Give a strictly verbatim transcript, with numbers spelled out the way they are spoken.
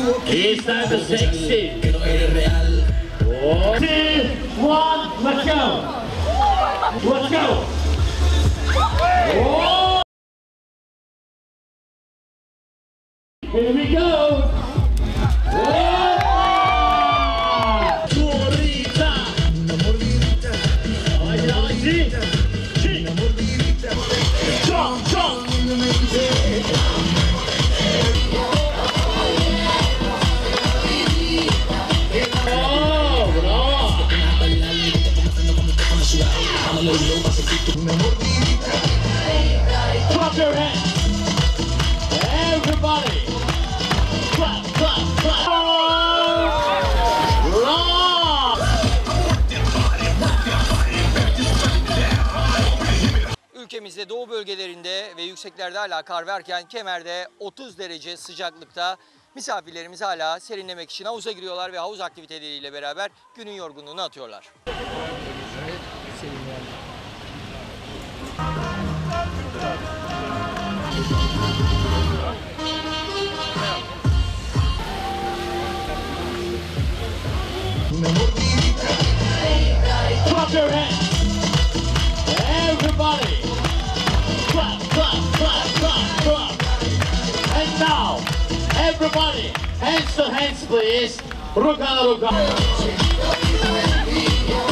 It's time to sexy. Oh. Two, one, let's go. Let's go. Oh. Here we go. Oh. Morita. Haydi haydi. Çok çok. Clap your hands, everybody. Clap, clap, clap. Rock. Ülkemizde doğu bölgelerinde ve yükseklerde hala kar varken Kemer'de otuz derece sıcaklıkta misafirlerimiz hala serinlemek için havuza giriyorlar ve havuz aktiviteleriyle beraber günün yorgunluğunu atıyorlar. Clap your hands, everybody. Clap, clap, clap, clap, clap. And now, everybody, hands to hands, please. Ruka, ruka.